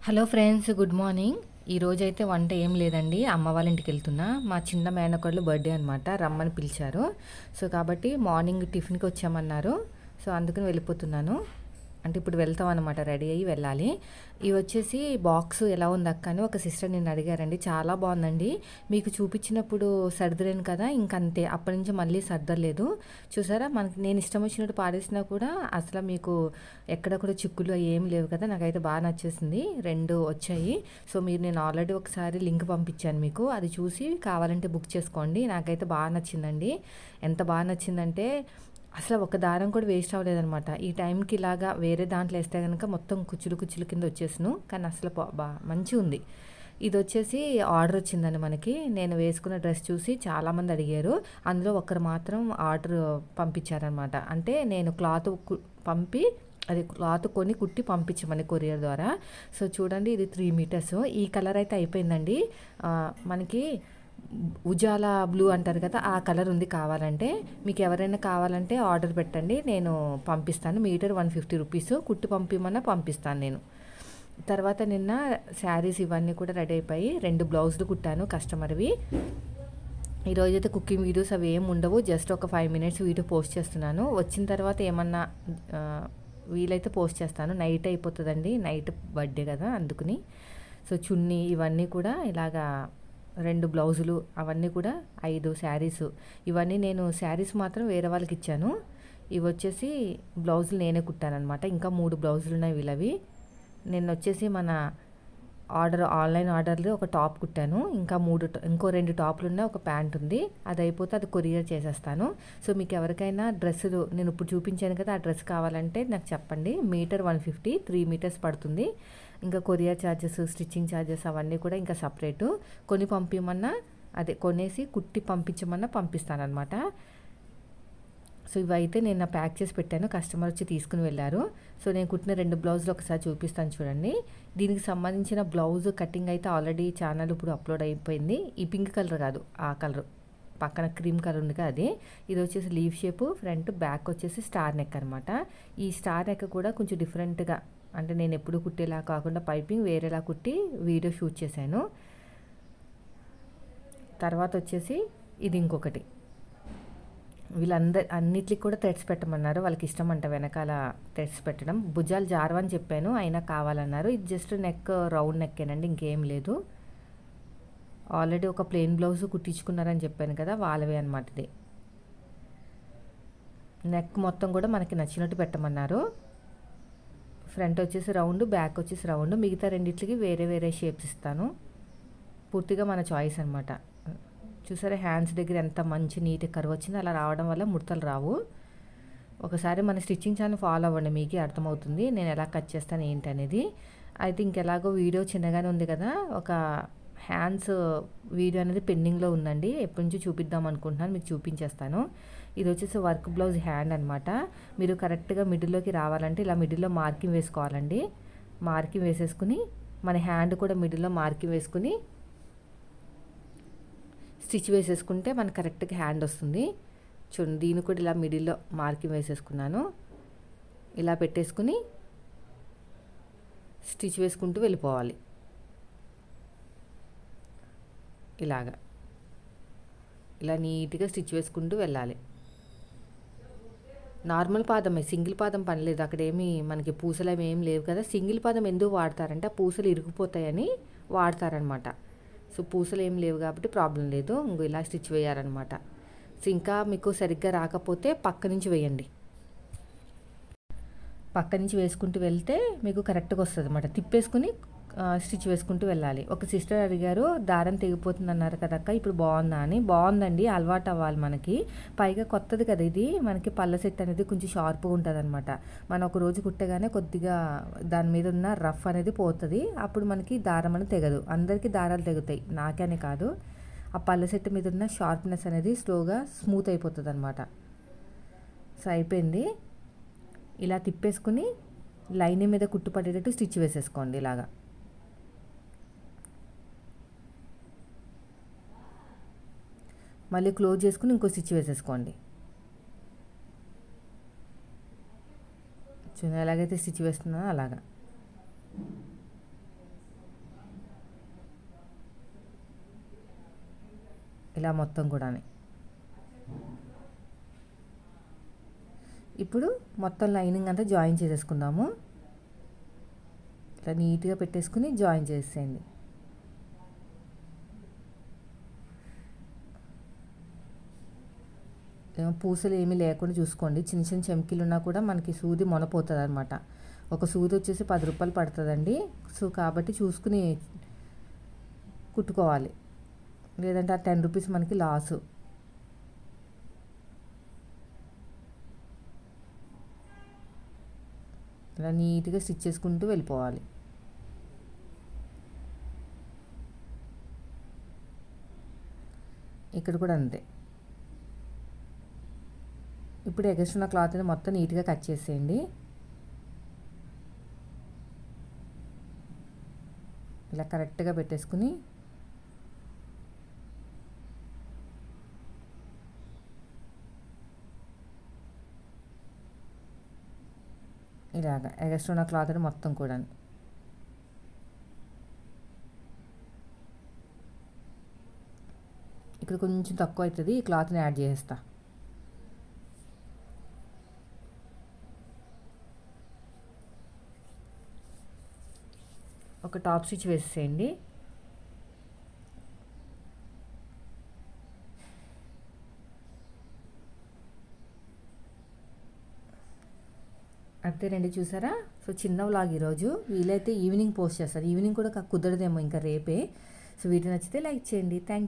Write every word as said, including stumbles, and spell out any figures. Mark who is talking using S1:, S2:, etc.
S1: Hello friends, good morning. ఈరోజైతే వంట ఏం లేదండి, అమ్మ వాళ్ళ ఇంటికి వెళ్తున్నా. మా చిన్న మేనకోడలు బర్త్డే అనమాట, రమ్మని పిలిచారు. సో కాబట్టి మార్నింగ్ టిఫిన్కి వచ్చామన్నారు. సో అందుకని వెళ్ళిపోతున్నాను. అంటే ఇప్పుడు వెళ్తాం అనమాట, రెడీ అయ్యి వెళ్ళాలి. ఇవి వచ్చేసి బాక్స్ ఎలా ఉంది అక్క అని ఒక సిస్టర్ నిన్ను అడిగారండి. చాలా బాగుందండి. మీకు చూపించినప్పుడు సర్దలేను కదా, ఇంకంతే. అప్పటి నుంచి మళ్ళీ సర్దలేదు. చూసారా, మనకి నేను ఇష్టం వచ్చినట్టు పాడేసినా కూడా అసలు మీకు ఎక్కడ కూడా చిక్కులు ఏం లేవు కదా. నాకైతే బాగా నచ్చేసింది. రెండు వచ్చాయి. సో మీరు నేను ఆల్రెడీ ఒకసారి లింక్ పంపించాను మీకు, అది చూసి కావాలంటే బుక్ చేసుకోండి. నాకైతే బాగా నచ్చిందండి. ఎంత బాగా నచ్చిందంటే అసలు ఒక దారం కూడా వేస్ట్ అవ్వలేదనమాట. ఈ టైంకి ఇలాగా వేరే దాంట్లో వేస్తే కనుక మొత్తం కుచ్చులు కుచ్చులు కింద వచ్చేసును, కానీ అసలు బా మంచిగా ఉంది. ఇది వచ్చేసి ఆర్డర్ వచ్చిందండి మనకి. నేను వేసుకున్న డ్రెస్ చూసి చాలామంది అడిగారు. అందులో ఒకరు మాత్రం ఆర్డర్ పంపించారనమాట. అంటే నేను క్లాత్ పంపి అది క్లాత్ కొని కుట్టి పంపించమని కొరియర్ ద్వారా. సో చూడండి, ఇది త్రీ మీటర్స్. ఈ కలర్ అయితే అయిపోయిందండి. మనకి ఉజాలా బ్లూ అంటారు కదా, ఆ కలర్ ఉంది. కావాలంటే మీకు ఎవరైనా కావాలంటే ఆర్డర్ పెట్టండి, నేను పంపిస్తాను. Metre one fifty rupees. కుట్టి పంపిమన్నా పంపిస్తాను నేను. తర్వాత నిన్న శారీస్ ఇవన్నీ కూడా రెడీ అయిపోయి రెండు బ్లౌజులు కుట్టాను కస్టమర్వి. ఈరోజైతే కుకింగ్ వీడియోస్ అవి ఏమి ఉండవు, జస్ట్ ఒక ఫైవ్ మినిట్స్ వీడియో పోస్ట్ చేస్తున్నాను. వచ్చిన తర్వాత ఏమన్నా వీలైతే పోస్ట్ చేస్తాను. నైట్ అయిపోతుందండి, నైట్ బర్త్డే కదా అందుకని. సో చున్నీ ఇవన్నీ కూడా ఇలాగా రెండు బ్లౌజులు అవన్నీ కూడా ఐదు శారీస్. ఇవన్నీ నేను శారీస్ మాత్రం వేరే వాళ్ళకి ఇచ్చాను. ఇవి వచ్చేసి బ్లౌజులు నేనే కుట్టానమాట. ఇంకా మూడు బ్లౌజులు ఉన్నాయి వీళ్ళవి. నేను వచ్చేసి మన ఆర్డర్ ఆన్లైన్ ఆర్డర్లు ఒక టాప్ కుట్టాను. ఇంకా మూడు ఇంకో రెండు టాప్లు ఉన్నాయి, ఒక ప్యాంట్ ఉంది. అది అయిపోతే అది కొరియర్ చేసేస్తాను. సో మీకు ఎవరికైనా డ్రెస్సులు నేను ఇప్పుడు చూపించాను కదా, ఆ డ్రెస్ కావాలంటే నాకు చెప్పండి. Metre one fifty three metres పడుతుంది. ఇంకా కొరియర్ ఛార్జెస్, స్టిచ్చింగ్ ఛార్జెస్ అవన్నీ కూడా ఇంకా సపరేటు. కొని పంపించమన్నా అదే కొనేసి కుట్టి పంపించమన్నా పంపిస్తానమాట. సో ఇవైతే నేను ప్యాక్ చేసి పెట్టాను, కస్టమర్ వచ్చి తీసుకుని వెళ్ళారు. సో నేను కుట్టిన రెండు బ్లౌజులు ఒకసారి చూపిస్తాను చూడండి. దీనికి సంబంధించిన బ్లౌజ్ కటింగ్ అయితే ఆల్రెడీ ఛానల్ ఇప్పుడు అప్లోడ్ అయిపోయింది. ఈ పింక్ కలర్ కాదు, ఆ కలర్ పక్కన క్రీమ్ కలర్ ఉంది కదా అది. ఇది వచ్చేసి లీవ్ షేప్, ఫ్రంట్ బ్యాక్ వచ్చేసి స్టార్ నెక్ అనమాట. ఈ స్టార్ నెక్ కూడా కొంచెం డిఫరెంట్గా, అంటే నేను ఎప్పుడు కుట్టేలా కాకుండా పైపింగ్ వేరేలా కుట్టి వీడియో షూట్ చేశాను. తర్వాత వచ్చేసి ఇది ఇంకొకటి. వీళ్ళందరు అన్నిటికి కూడా థ్రెడ్స్ పెట్టమన్నారు, వాళ్ళకి ఇష్టం అంట వెనకాల థ్రెడ్స్ పెట్టడం. భుజాలు జారవని చెప్పాను, అయినా కావాలన్నారు. ఇది జస్ట్ నెక్ రౌండ్ నెక్కేనండి, ఇంకేం లేదు. ఆల్రెడీ ఒక ప్లెయిన్ బ్లౌజ్ కుట్టించుకున్నారని చెప్పాను కదా, వాళ్ళవే అనమాట. ఇది నెక్ మొత్తం కూడా మనకి నచ్చినట్టు పెట్టమన్నారు. ఫ్రంట్ వచ్చేసి రౌండ్, బ్యాక్ వచ్చేసి రౌండ్. మిగతా రెండిట్లకి వేరే వేరే షేప్స్ ఇస్తాను. పూర్తిగా మన చాయిస్ అనమాట. చూసారా హ్యాండ్స్ దగ్గర ఎంత మంచి నీట్ కర్వ్ వచ్చింది. అలా రావడం వల్ల ముడతలు రావు. ఒకసారి మన స్టిచ్చింగ్ ఛానల్ ఫాలో అవ్వండి, మీకే అర్థమవుతుంది నేను ఎలా కట్ చేస్తాను ఏంటి అనేది. అయితే ఇంకెలాగో వీడియో చిన్నగానే ఉంది కదా, ఒక హ్యాండ్స్ వీడియో అనేది పెండింగ్లో ఉందండి. ఎప్పటి నుంచి చూపిద్దాం అనుకుంటున్నాను, మీకు చూపించేస్తాను. ఇది వచ్చేసి వర్క్ బ్లౌజ్ హ్యాండ్ అనమాట. మీరు కరెక్ట్గా మిడిల్లోకి రావాలంటే ఇలా మిడిల్లో మార్కింగ్ వేసుకోవాలండి. మార్కింగ్ వేసేసుకుని మన హ్యాండ్ కూడా మిడిల్లో మార్కింగ్ వేసుకుని స్టిచ్ వేసేసుకుంటే మనకు కరెక్ట్గా హ్యాండ్ వస్తుంది. చూడండి, దీన్ని కూడా ఇలా మిడిల్లో మార్కింగ్ వేసేసుకున్నాను. ఇలా పెట్టేసుకుని స్టిచ్ వేసుకుంటూ వెళ్ళిపోవాలి. ఇలాగా ఇలా నీట్గా స్టిచ్ వేసుకుంటూ వెళ్ళాలి. నార్మల్ పాదమే, సింగిల్ పాదం పనిలేదు. అక్కడ ఏమి మనకి పూసలు అవి ఏం లేవు కదా. సింగిల్ పాదం ఎందుకు వాడతారంటే ఆ పూసలు ఇరిగిపోతాయని వాడతారనమాట. సో పూసలు ఏం లేవు కాబట్టి ప్రాబ్లం లేదు. ఇంకో ఇలా స్టిచ్ వేయాలన్నమాట. సో ఇంకా మీకు సరిగ్గా రాకపోతే పక్క నుంచి వేయండి. పక్క నుంచి వేసుకుంటూ వెళ్తే మీకు కరెక్ట్గా వస్తుంది అన్నమాట. తిప్పేసుకుని స్టిచ్ వేసుకుంటూ వెళ్ళాలి. ఒక సిస్టర్ అడిగారు, దారం తెగిపోతుంది అన్నారు కదక్క, ఇప్పుడు బాగుందా అని. బాగుందండి, అలవాటు అవ్వాలి మనకి. పైగా కొత్తది కదా ఇది, మనకి పళ్ళ సెట్ అనేది కొంచెం షార్ప్గా ఉంటుంది అనమాట. మనం ఒక రోజు కుట్టగానే కొద్దిగా దాని మీద ఉన్న రఫ్ అనేది పోతుంది. అప్పుడు మనకి దారం అనేది తెగదు. అందరికీ దారాలు తెగుతాయి, నాకనే కాదు. ఆ పళ్ళ సెట్ మీద ఉన్న షార్ప్నెస్ అనేది స్లోగా స్మూత్ అయిపోతుంది అనమాట. సో అయిపోయింది. ఇలా తిప్పేసుకుని లైనింగ్ మీద కుట్టు పడేటట్టు స్టిచ్ వేసేసుకోండి. ఇలాగా మళ్ళీ క్లోజ్ చేసుకుని ఇంకో స్టిచ్ వేసేసుకోండి. చూడండి ఎలాగైతే స్టిచ్ వేస్తున్నానో అలాగా. ఇలా మొత్తం కూడా. ఇప్పుడు మొత్తం లైనింగ్ అంతా జాయిన్ చేసేసుకుందాము. ఇట్లా నీట్గా పెట్టేసుకుని జాయిన్ చేసేయండి. ఏమో పూసలు ఏమీ లేకుండా చూసుకోండి. చిన్న చిన్న చెమ్కీలు ఉన్నా కూడా మనకి సూది మొనపోతుంది అనమాట. ఒక సూది వచ్చేసి పది రూపాయలు పడుతుందండి. సో కాబట్టి చూసుకుని కుట్టుకోవాలి, లేదంటే ఆ టెన్ రూపీస్ మనకి లాసు. ఇలా నీట్గా స్టిచ్ చేసుకుంటూ వెళ్ళిపోవాలి. ఇక్కడ కూడా అంతే. ఇప్పుడు ఎగస్ట్రా క్లాత్ని మొత్తం నీట్గా కట్ చేసేయండి. ఇలా కరెక్ట్గా పెట్టేసుకుని ఇలాగ ఎగస్ట్రా క్లాత్ని మొత్తం కూడా. ఇక్కడ కొంచెం తక్కువ అవుతుంది, ఈ క్లాత్ని యాడ్ చేసేస్తా. ఒక టాప్ స్టిచ్ వేసేయండి. అంతేనండి, చూసారా? సో చిన్న వ్లాగ్ ఈరోజు. వీలైతే ఈవినింగ్ పోస్ట్ చేస్తారు. ఈవినింగ్ కూడా కుదరదేమో ఇంకా రేపే. సో వీడియో నచ్చితే లైక్ చేయండి. థ్యాంక్